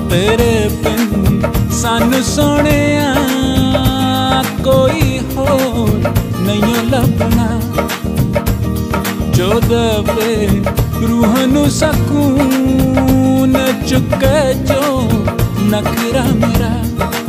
तेरे बिन सानू सोहणिया कोई होर नहीं लभना, जो दवे रूह नू सकून चुके जो नखरा मेरा।